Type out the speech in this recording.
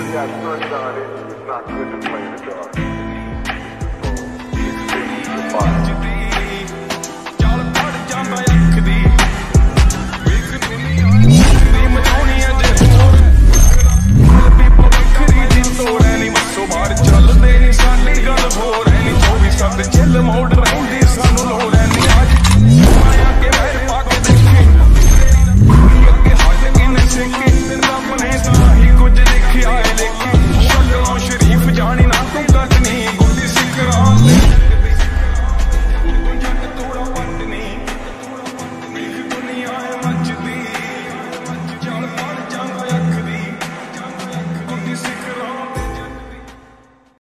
got sunshine in, it's not good to play in the dark. So, it's fire.